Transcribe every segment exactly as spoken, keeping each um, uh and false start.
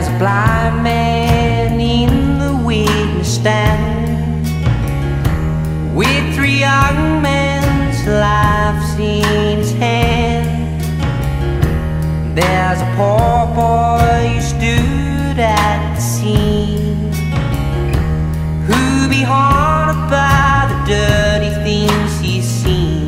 There's a blind man in the witness stand with three young men's lives in his hand. There's a poor boy who stood at the scene, who be haunted by the dirty things he's seen.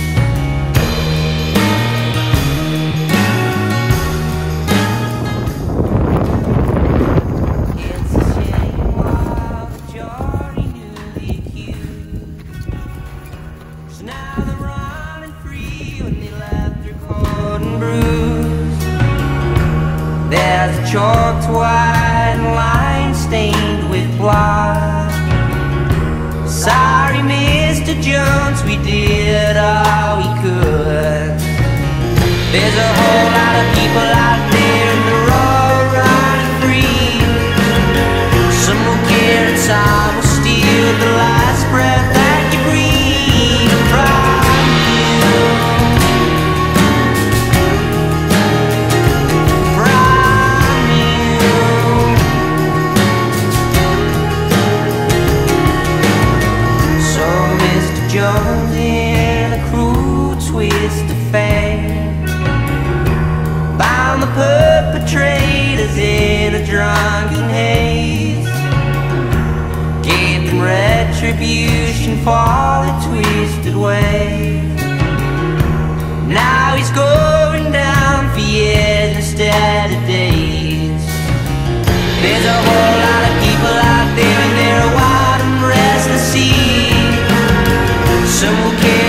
There's a chalked white line stained with blood. Sorry, Mister Jones, we did all we could. There's a whole lot of people out there and they're all running free. Some will kill and some will steal the last breath that you breathe from you. Jones in a cruel twist of fate bound the perpetrators in a drunken haze, gave them retribution for their twisted ways. Now he's going down for years instead of days. There's a whole lot of people out there and they're a wild and restless sea. Some will care